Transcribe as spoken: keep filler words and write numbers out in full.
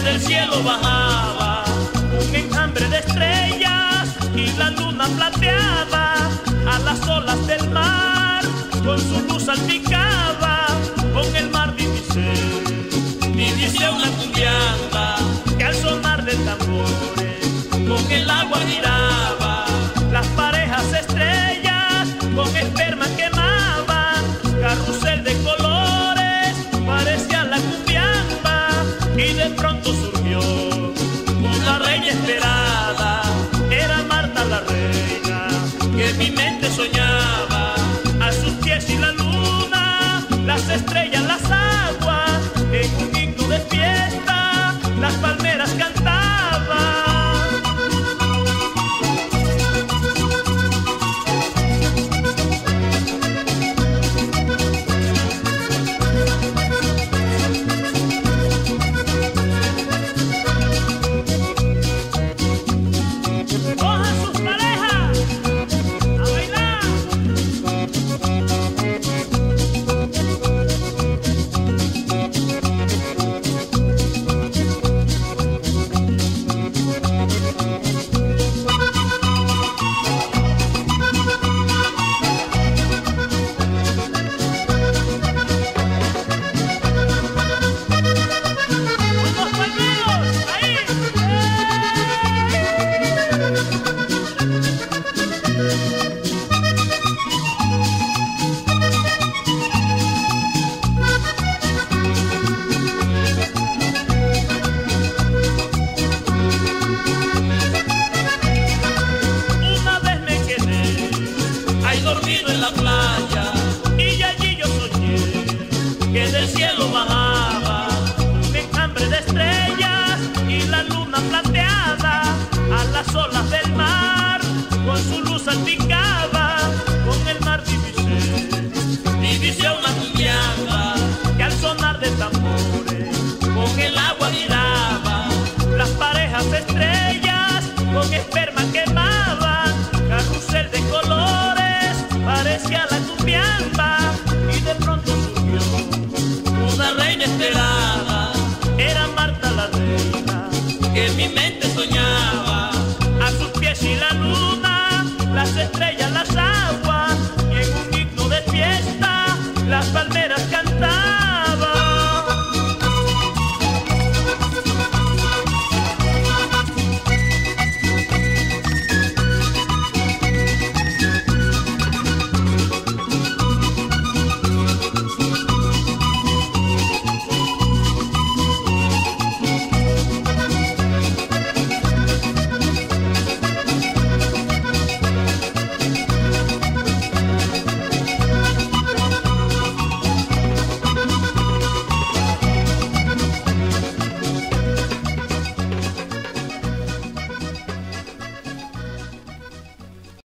del cielo bajaba un enjambre de estrellas y la luna plateada a las olas del mar con su luz salpicaba con el mar de mi ser. Y dice una cumbiamba que al sonar de tambores con el agua giraba las parejas estrellas con esperma quemaban carrusel de colores parecía la cumbiamba y de pronto surgió una reina esperada, era Marta la reina que mi mente soñaba. A sus pies y la luna, las estrellas, las aguas, en un himno de fiesta las palmeras cantaban. Dormido en la playa y allí yo soñé que del cielo bajaba un enjambre de estrellas y la luna plateada a las olas del mar con su luz salpicaba